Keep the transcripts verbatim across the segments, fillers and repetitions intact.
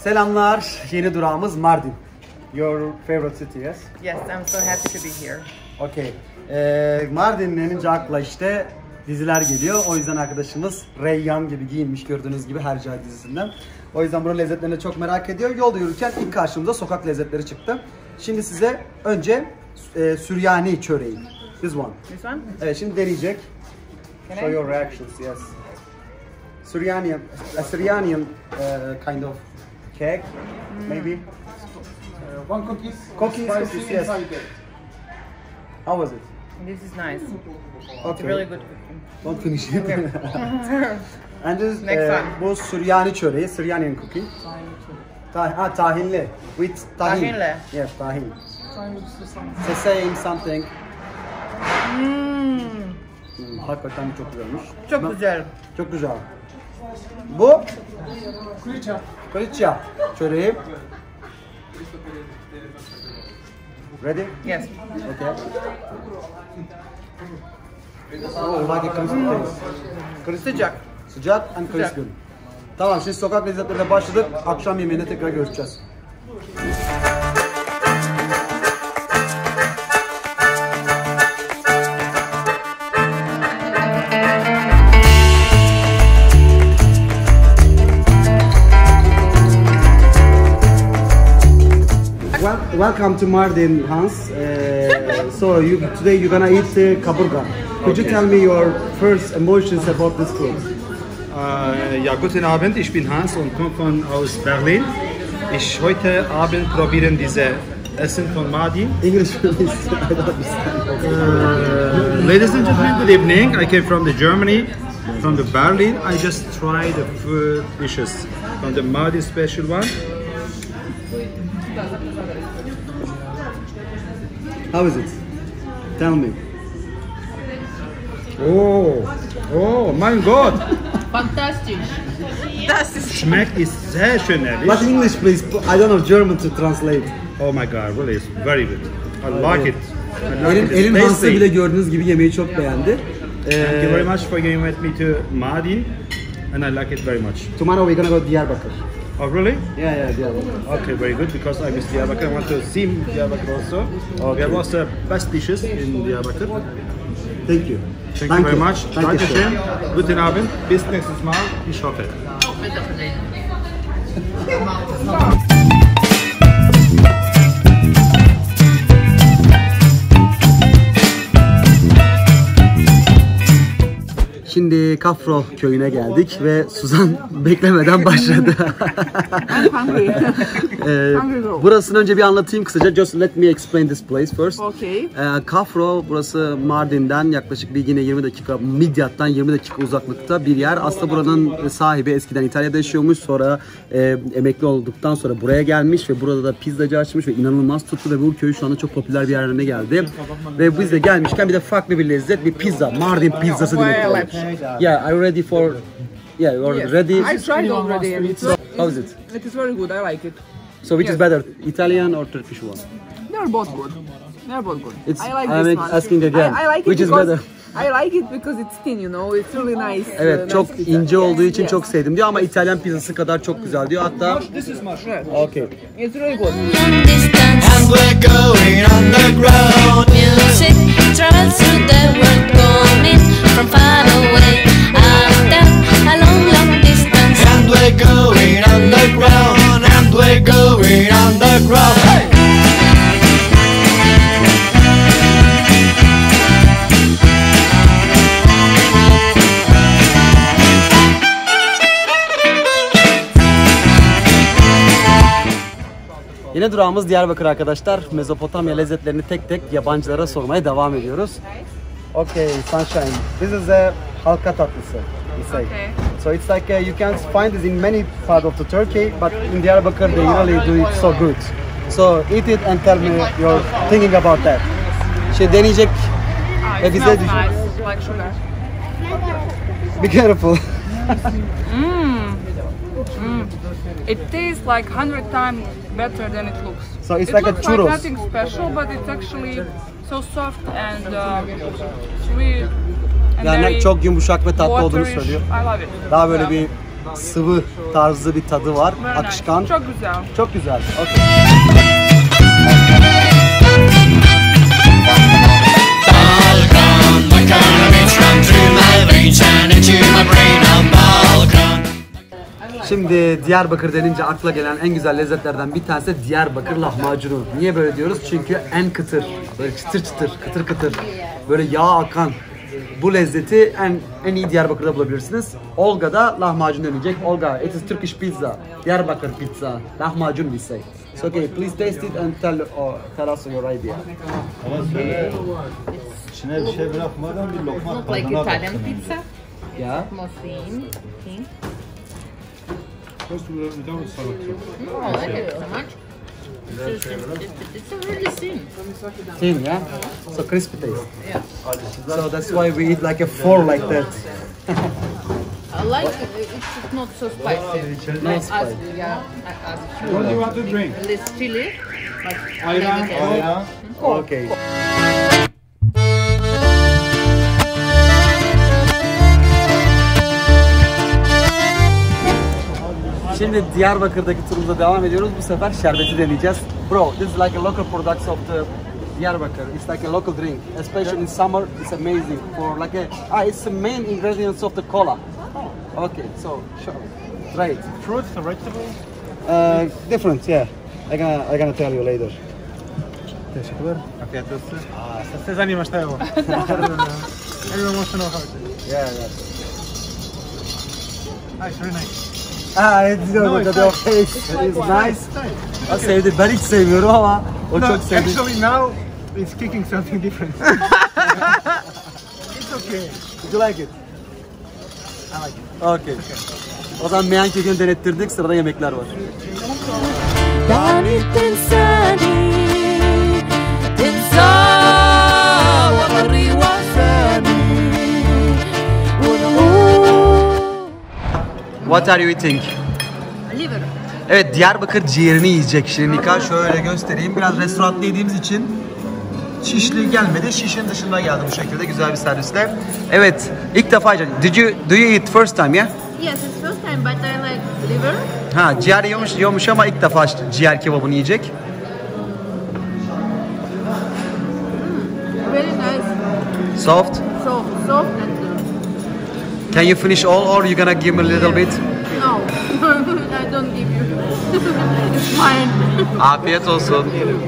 Selamlar. Yeni durağımız Mardin. Your favorite city, yes? Yes, I'm so happy to be here. Okay. Ee, Mardin denince akla işte diziler geliyor. O yüzden arkadaşımız Reyyan gibi giyinmiş gördüğünüz gibi Hercai dizisinden. O yüzden buranın lezzetlerini çok merak ediyor. Yolda yürürken ilk karşımıza sokak lezzetleri çıktı. Şimdi size önce e, Süryani çöreği. This one. This one? Evet, şimdi deneyecek. Can Show I? your reactions, yes. Syrianian, a Syrianian uh, kind of cake, mm. maybe. Uh, one cookies. Cookies, spicy cookies, yes. inside it. How was it? This is nice. Okay. It's really good cooking. Don't finish it. And this, Next uh, one. bu Süryani çöreği, Syrianian cooking. Tah ha, tahinli. With tahin. Tahinli. Yes, tahin. So saying something. Hmm. Hmm, hakikaten çok güzelmiş. Çok Ben- güzel. Çok güzel. Bu Kulicha. Kılıçya çöreği. Ready? Yes. Okay. Oh, like a crispy taste. Crispy. Sıcak. Sıcak and Sıcak. crispy. Tamam, şimdi sokak lezzetlerine başladık. Akşam yemeğine tekrar görüşeceğiz. Well, welcome to Mardin, Hans. Uh, so you, today you're gonna eat uh, kaburga. Could you Okay. tell me your first emotions about this food? Äh, ja, guten Abend, ich bin Hans und komme von aus Berlin. Ich heute Abend probieren diese Essen von Mardin. English, please. I don't understand. Uh, ladies and gentlemen, good evening. I came from the Germany, from the Berlin. I just tried the food dishes from the Mardin special one. How is it? Tell me. Oh, oh mein Gott, Fantastic. Das ist schmeckt ist sehr schön, ehrlich. But English, please. I don't know German to translate. Oh my God, really, it's very good. I like it. I like Elim, it. Elim It's Hans'ı tasty. bile gördüğünüz gibi yemeği çok beğendi. Thank you very Uh, much for giving with me to Mardin, and I like it very much. tomorrow we're gonna go to Diyarbakır. Oh, really? Yeah, yeah, Diyarbakır. Okay, very good, because I miss Diyarbakır. I want to see Diyarbakır also. We have also best dishes in Diyarbakır. Thank you. Thank, you very much. Thank you, sir. Dankeschön. Guten Abend. Bis nächstes Mal. Ich hoffe. Şimdi Kafro köyüne geldik ve Suzan beklemeden başladı. hungry. Ee, Hungry girl. burasını önce bir anlatayım kısaca. Just let me explain this place first. Okay. Ee, Kafro, burası Mardin'den yaklaşık bir yine yirmi dakika, Midyat'tan yirmi dakika uzaklıkta bir yer. Aslında buranın sahibi eskiden İtalya'da yaşıyormuş. Sonra e, emekli olduktan sonra buraya gelmiş ve burada da pizzacı açmış ve inanılmaz tuttu ve bu köy şu anda çok popüler bir yerine geldi. Ve biz de gelmişken bir de farklı bir lezzet, bir pizza, Mardin pizzası demek Well, istedik. Yeah, are you ready for? Yeah, you are Yes. ready. I tried already and it's, How is it? it is very good. I like it. So which Yes. is better, Italian or Turkish one? They're both good. They're both good. It's- I like I'm this one. asking again, I, I like it which is because better? I like it because it's thin, you know. It's really nice. Evet, uh, çok nice pizza. ince olduğu için Yes. çok sevdim diyor ama İtalyan pizzası kadar çok güzel diyor. Hatta okay. It's really good. Long distance And we're going underground. music travels through the world, coming from far away. After a long, long distance, And we're going underground. And we're going underground. Hey! Yine durağımız Diyarbakır arkadaşlar. Mezopotamya lezzetlerini tek tek yabancılara sormaya devam ediyoruz. Okay, sunshine. This is a halka tatlısı. We say. Okay. So it's like uh, you can find this in many parts of the Turkey, but in Diyarbakır they really do it so good. So eat it and tell me your thinking about that. Şey deneyecek Ah, ve it bize smells nice, like sugar. be careful. It tastes like hundred times better than it looks. So it's it like a looks churros. like nothing special, but it's actually so soft and uh, sweet. And Yani very çok yumuşak ve tatlı olduğunu waterish. söylüyor. I love it. Daha böyle Yeah. bir sıvı tarzı bir tadı var. Very nice. Akışkan. Çok güzel. Çok güzel. Okay. Balkan, the kind of it's run through my veins and into my brain on Balkan. Şimdi Diyarbakır denince akla gelen en güzel lezzetlerden bir tanesi de Diyarbakır lahmacunu. Niye böyle diyoruz? Çünkü en kıtır, böyle çıtır çıtır, kıtır kıtır, böyle yağ akan. Bu lezzeti en en iyi Diyarbakır'da bulabilirsiniz. Olga da lahmacun deneyecek. Olga, it is Turkish pizza. Diyarbakır pizza. Lahmacun we say. So okay, please taste it and tell or tell us your idea. Ama söyle, içine bir şey bırakmadan bir lokma Not like tadına Italian baksana. pizza, Yeah. more thin. thin. First without salad. No, I like it so much. It's, just, it's, it's a really thin. Thin, yeah? So crispy taste. Yeah. So that's why we eat like a four like that. I like it. It's not so spicy. No Like spice. As, yeah, as What do you want to drink? less chili, but Ayran, maybe can- Ayran. Okay. Şimdi Diyarbakır'daki turumuza devam ediyoruz. Bu sefer şerbeti deneyeceğiz. Bro, this is like a local product of the Diyarbakır. It's like a local drink. Especially in summer, it's amazing. For like a, ah, it's the main ingredients of the cola. Okay, so sure. Try it. Fruits or vegetables? Uh, different, yeah. I'm gonna, I'm gonna tell you later. Teşekkürler. Afiyet olsun. Siz anima šta je ovo? Everyone wants to know how it is. Yeah, yeah. Ah, it's very nice. Ah, it's good. No, Look it's at your nice. face. It's nice. O sevdi. Ben hiç sevmiyorum ama o No, çok sevdi. actually now it's kicking something different. It's okay. Did you like it? I like it. Okay. O zaman meyan kekini denettirdik. Sırada yemekler var. كانت تنساني تنسى وضري وفاني ونقول What are you eating? liver. Evet, Diyarbakır ciğerini yiyecek Şirinika. Şöyle göstereyim. Biraz restoranda yediğimiz için Şişli gelmedi. Şişin dışında geldi bu şekilde güzel bir servisle. Evet, ilk defa yiyeceğim. Did you do you eat first time ya? Yes, it's first time, but I like liver. Ha, ciğer yiyormuş, yiyormuş ama ilk defa ciğer kebabını yiyecek. Very nice. Soft. Soft, soft and good. Can you finish all or you gonna give me a little bit? No, I don't give you. It's mine. Afiyet olsun.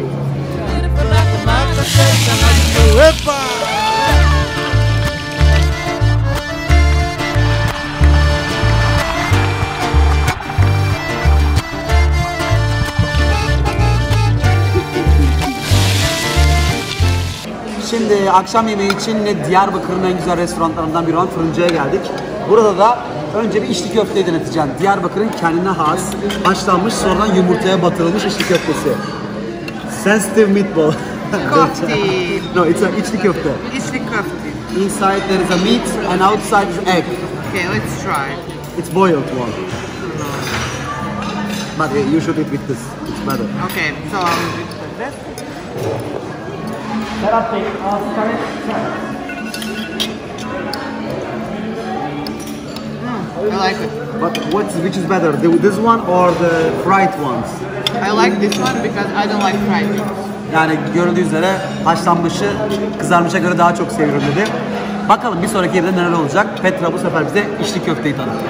Şimdi akşam yemeği için yine Diyarbakır'ın en güzel restoranlarından biri olan Fırıncı'ya geldik. Burada da önce bir içli köfteyi deneteceğim. Diyarbakır'ın kendine has, haşlanmış sonradan yumurtaya batırılmış içli köftesi. Sensitive meatball. Kofte. No, it's a içli köfte. İçli köfte. Inside there is a meat and outside is egg. Okay, let's try. It's boiled one. But uh, you should eat with this. It's better. Okay, so I'll do it like that. I like it. But what's which is better, the, this one or the fried ones? I like this one because I don't like fried things. Yani görüldüğü üzere haşlanmışı kızarmışa göre daha çok seviyorum dedi. Bakalım bir sonraki evde neler olacak. Petra bu sefer bize içli köfteyi tanıttı.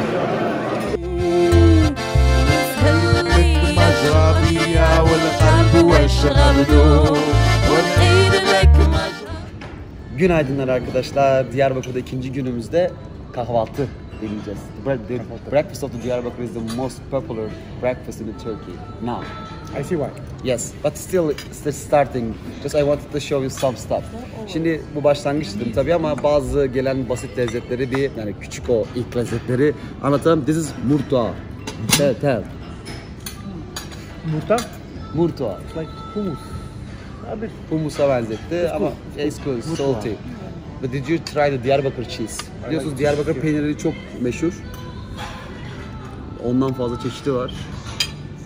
Günaydınlar arkadaşlar. Diyarbakır'da ikinci günümüzde kahvaltı deneyeceğiz. The breakfast of the Diyarbakır is the most popular breakfast in Turkey now. I see why. Yes, but still still starting. Just I wanted to show you some stuff. Şimdi bu başlangıç dedim tabii ama bazı gelen basit lezzetleri bir yani küçük o ilk lezzetleri anlatalım. This is murta. Tell, tell. Murta? Murta. It's like hummus. A bit. Humusa benzetti ama it's good, salty. But did you try the Diyarbakır cheese? Biliyorsunuz Diyarbakır peyniri çok meşhur. Ondan fazla çeşidi var.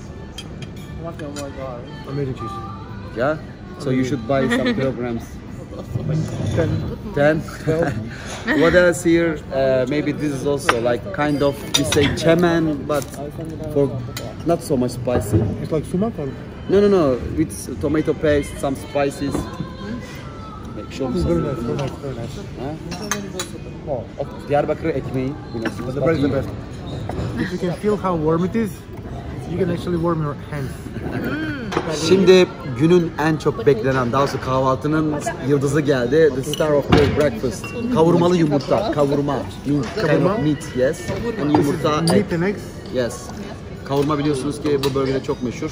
Oh my god. Amazing cheese. Yeah? So you should buy some kilograms. ten. What else here? Uh, maybe this is also like kind of, we say chemen, but for not so much spicy. It's like sumak or? No, no, no. With tomato paste, some spices. Make sure. It's very nice, very nice, very nice. Oh, Diyarbakır ekmeği. But the bread is the best. If you can feel how warm it is, you can actually warm your hands. Şimdi günün en çok beklenen, daha doğrusu kahvaltının yıldızı geldi. The star of the breakfast. Kavurmalı yumurta, kavurma. Meat, kind of meat, yes. And yumurta, egg. Meat and eggs. Yes. Kavurma biliyorsunuz ki bu bölgede çok meşhur.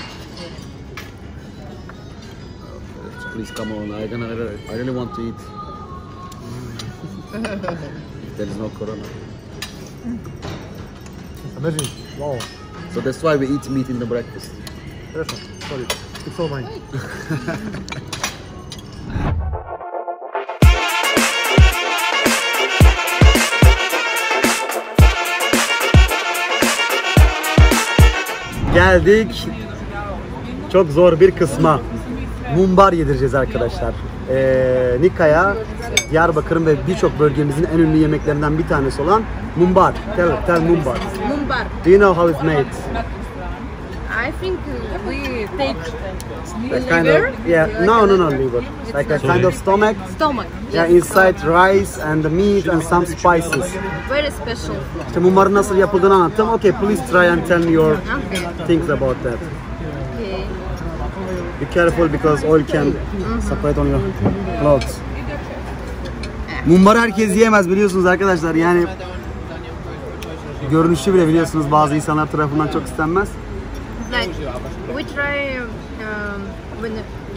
Please come on, I gonna, I really want to eat. There is no corona. Amazing. Wow. So that's why we eat meat in the breakfast. Perfect. Sorry. It's all mine. Geldik çok zor bir kısma. Mumbar yedireceğiz arkadaşlar. Ee, Nika'ya Diyarbakır'ın ve birçok bölgemizin en ünlü yemeklerinden bir tanesi olan mumbar. Tell, tell mumbar. Mumbar. Do you know how it's made? I think we take That kind of, yeah, no, no, no, liver. Like a kind of stomach. stomach. Yeah, inside rice and the meat and some spices. Very special. İşte mumbarın nasıl yapıldığını anlattım. Okay, please try and tell me your Okay. things about that. Okay. Be careful because oil can separate on your clothes. Mumbar herkes yiyemez biliyorsunuz arkadaşlar. Yani görünüşü bile biliyorsunuz bazı insanlar tarafından çok istenmez. Like we try um, when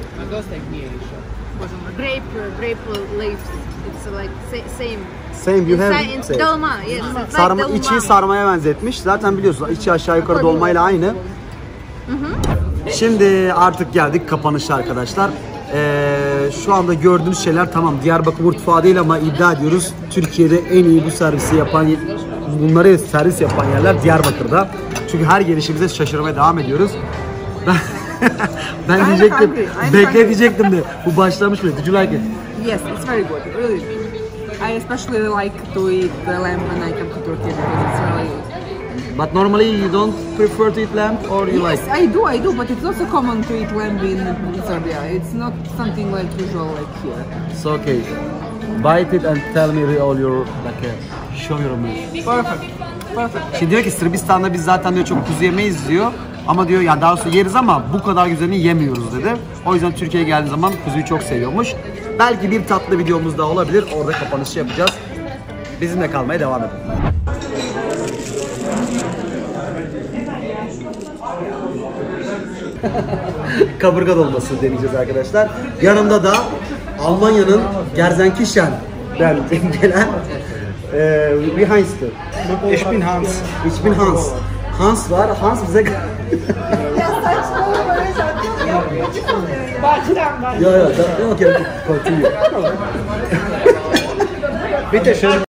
grape grape leaves. It's like sa- same. Same, you have Inside, in same. dolma. Yes. It's like Sarma, dolma. içi sarmaya benzetmiş. Zaten biliyorsunuz içi aşağı yukarı dolmayla aynı. Şimdi artık geldik kapanışa arkadaşlar. Ee, şu anda gördüğünüz şeyler tamam Diyarbakır mutfağı değil ama iddia ediyoruz Türkiye'de en iyi bu servisi yapan, bunları servis yapan yerler Diyarbakır'da. Çünkü her gelişimize şaşırmaya devam ediyoruz. Ben, ben diyecektim, bekle diyecektim de bu başlamış bile. Did you like it? Yes, it's very good, really. I especially like to eat the lamb when I come to Turkey because it's really good. But normally you don't prefer to eat lamb or you Yes, like? I do, I do, but it's also common to eat lamb in Serbia. It's not something like usual like here. So okay, bite it and tell me all your like uh, show your meat. Perfect, perfect. Şimdi diyor ki Sırbistan'da biz zaten diyor çok kuzu yemeyiz diyor. Ama diyor ya daha doğrusu yeriz ama bu kadar güzelini yemiyoruz dedi. O yüzden Türkiye'ye geldiği zaman kuzuyu çok seviyormuş. Belki bir tatlı videomuz daha olabilir. Orada kapanışı yapacağız. Bizimle kalmaya devam edin. Kaburga dolması deneyeceğiz arkadaşlar. Yanımda da Almanya'nın Gelsenkirchen'den gelen e, wie heißt du? Ich bin Hans. Ich bin Hans. Hans var. Hans bize Ya ya, okay, continue. Bitte schön.